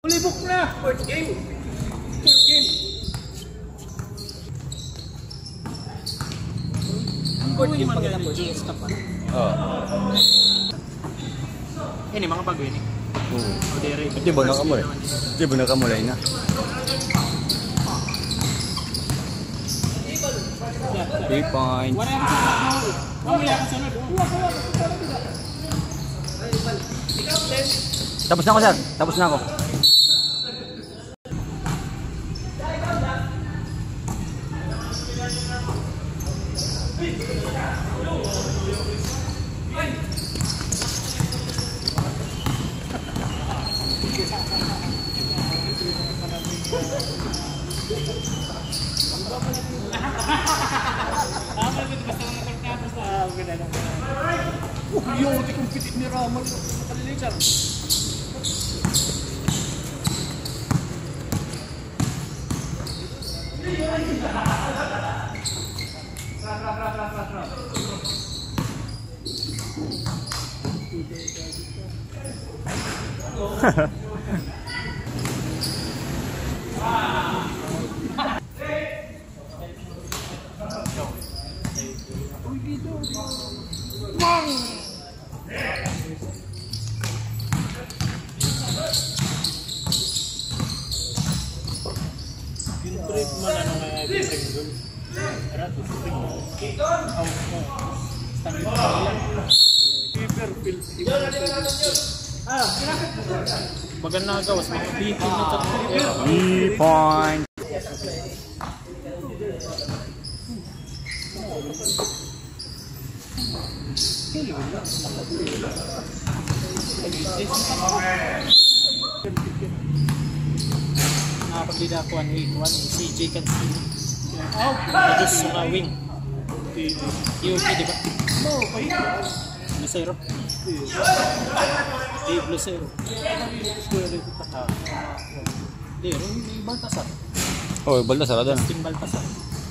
Ulibok na! Fourth game! Fourth game! Fourth game pag ito po. Stop pa. Oo. Ini mga bago ini. Oo. Ito ba nakamulay? Ito ba nakamulay na? 3 points. Tapos na ako, sir. Tapos na ako. Yun, di kumpitin ni Ramal. Makalilisan. Maganda gawas may bitin na chat. 3 points. Pagdida ko ang CJ Cancino. Just sa wing. UP, di ba? No, Lucero. Dave Lucero. May Baltasar. Oh, Baltasar ada. Tim Baltasar.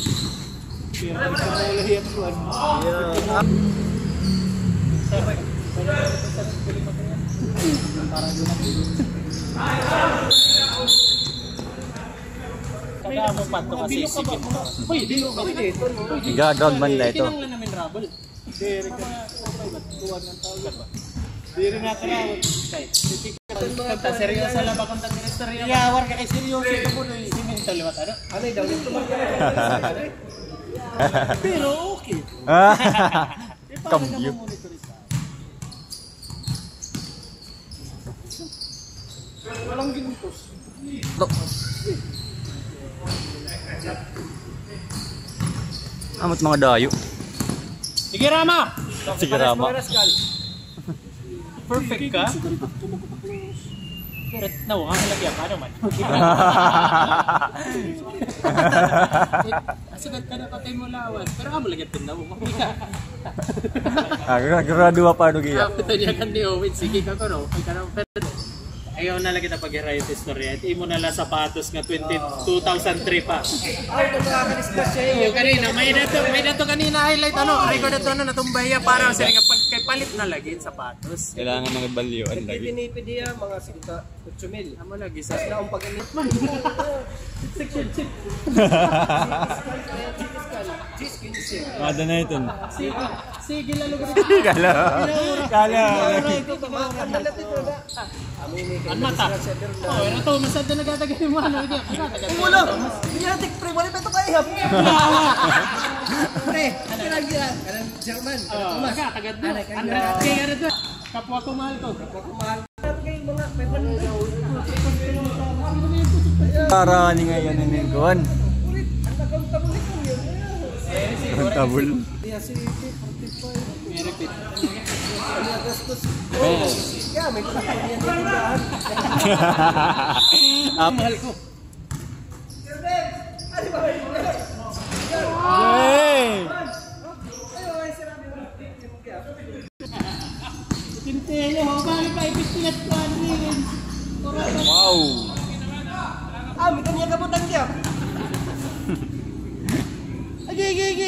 Kadamo pa to kasi sikip. Uy, dilo kami dito. Gagawin man na ito. Tinang lang namin rabol. Diri ka tuwan ng tao ba? Diri na karawat kay. Kanta seryoso la ba kanta seryoso? Ya, war ka kay seryoso ko mo ni simin sa liwat ano? Ano daw dito man ka. Pero okay. Cambio. Walang gintos. Amat mga dayo. Sige Rama! Sige Rama. Perfect ka? Pero nawang lagyan ka naman. Asagad ka na patay mo lawan. Pero amo lagyan tindaw mo. Graduwa pa nugi. Ito niya kan di Owen. Sige ka ko no. Ayaw na lang kita pag-i-write istorya. Ito mo na lang sapatos nga 2003 pa. Ay, nakakanispas siya eh. Kanina, may dato kanina highlight record ito natumbaya para sa nga pagkaipalit na lagi sapatos. Kailangan mga balyuan lagi. Pinipid niya mga 8,000. Amo lagi sa naong pag-init man. Section chip. Ada na ito. Sige lalo ko. Kala. Ang mata. Oh, ito masad na nagatagay mo ano hindi. Ulo. Minatik pre, wala pa to kaihap. Pre, kailangan kanan German. Mas tagad na. Andres kay ano to? Kapwa ko mahal to. Kapwa ko mahal. Kay mga may pandaw. Para ni ngayon ni Gon. Ang tabul ko yun. Ang tabul. Ya si 45. Repeat. Ya, may pagkakas yan na tindahan. Mahal ko. Ano ba? Yay! Tintiyo, bali pa ipitingat ko rin. Wow! May kanya kabutang siya. Agi.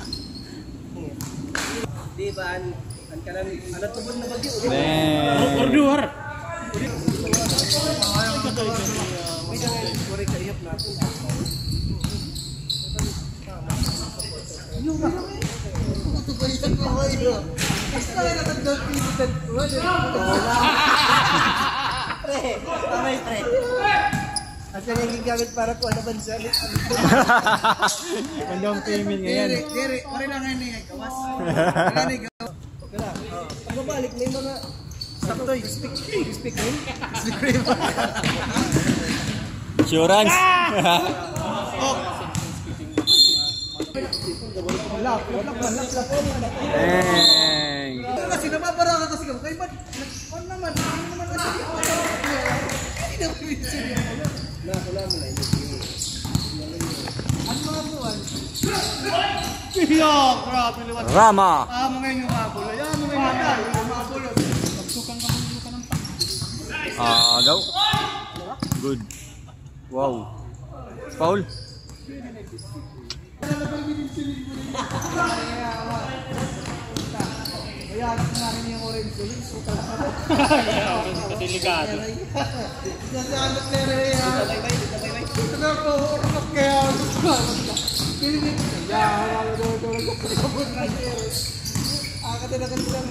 Di ba, ang kanan tubod na bagyo. Orduhar. Asa yang gigamit para ko ano bansa ni. Mandong payment ngayon. Diri, ore lang ni gawas. Ngani gawas. Kala. Ang balik ni mga saktoy speak in. Insurance. Kasi nababara ka kasi kay man. Kon naman kasi. Wala mo na ini. Ano mga buwan? Yo, grabe liwat. Rama. Mga yung mabulo. Mga yung mabulo. Pagsukang ka ng Daw. Good. Wow. Foul. Kaya nga rin yung orange yung suka. Delikado. Nasaan na yan? Ito na po, kaya kininig. Kaya katinakan silang.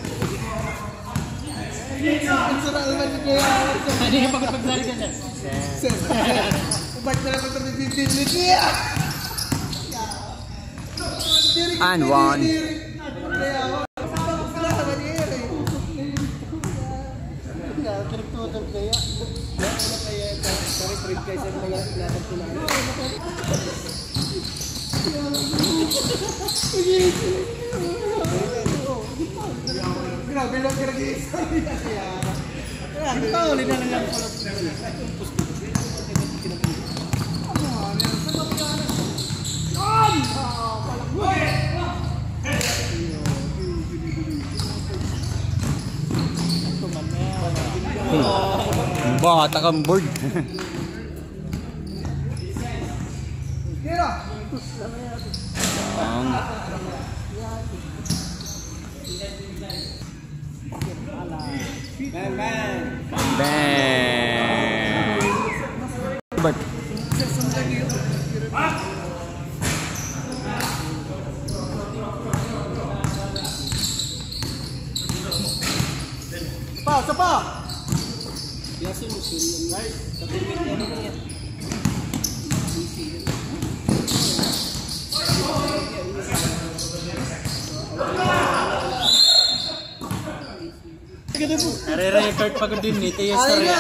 Ang sarang naman yung kaya. Ano yung pagpagsali ka dyan? Ba't na naman ito nagtitinit niya? And one. Grabe lang kira-kisa. Pauli na lang ang kulot. Bata kang board. Kira. Bang. But Sapa. Nare-record pa ko din ni Tiyas Ay, Torre.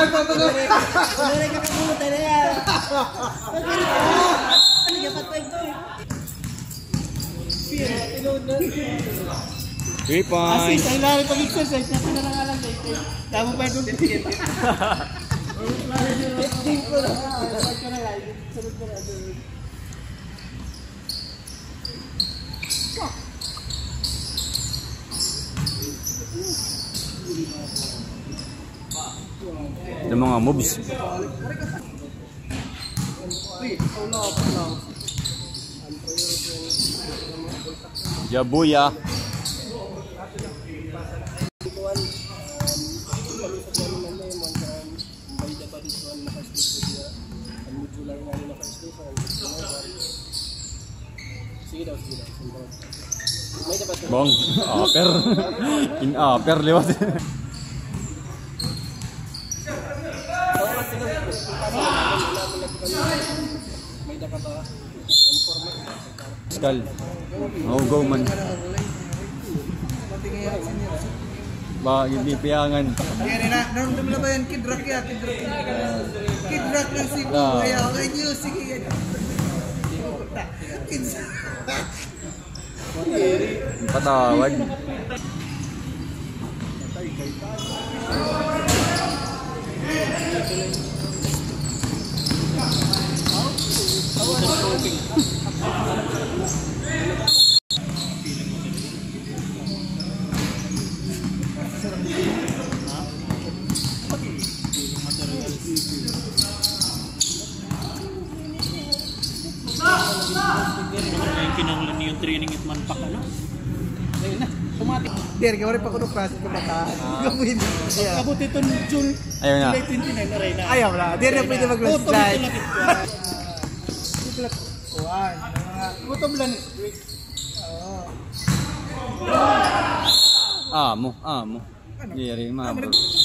Three points. Ay, lari pag-exercise na pinangalan dito. Tama pa yung ticket. Yung mga moves. Jabuya. Bong, upper. In upper lewat. Skal. Oh, go man. Ba, hindi piyangan. Kaya na, naramdam na ba yan? Kidrak yan, Kidrak ng Cebu. Kaya, okay nyo, sige. Patawad. Yung kinangulan niyo yung training at manpak ano? Ayun na. Automatic. Der, gawin pa ko ng klase ko bataan. Gawin. Abot ito June Ayun na. July 29 na rin na. Ayaw na. Der na pwede mag-last slide. Kuhan. Gutom lang next week. Amo. Giri, mabro.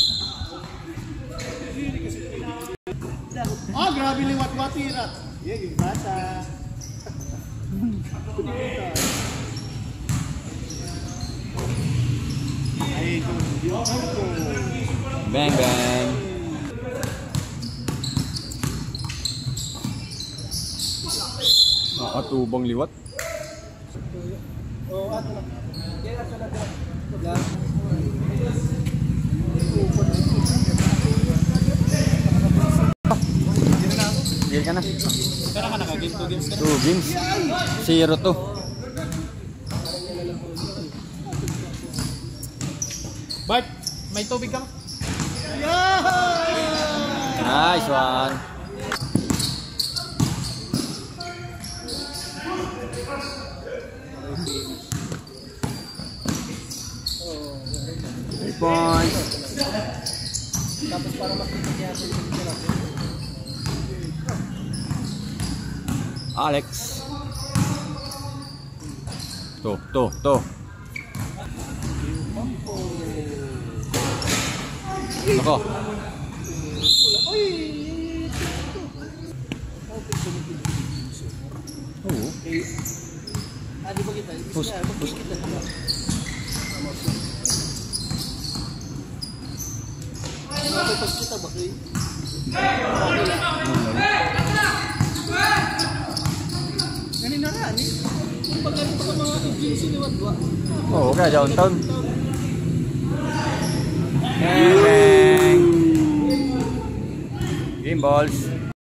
Oh, grabe liwat-wati rat. Yeah, yung bata. Ay, Bang, bang. Nakatubang liwat. Oh, ato lang. Der, ato lang. Giri ka na. pero ka nakagame 2 games ka. 2 games. 0-2. Bart, may tubig ka? Nice one. Three points. Tapos para makita niya sa Alex. Tuh. Ako. Oo. di ba kita? Push. Kita. Pag kita ba kayo? Ganun na rin eh. Pag ganito ka mga agency ni Wadwa. Oo, kaya downtown. Bang, bang. Game balls.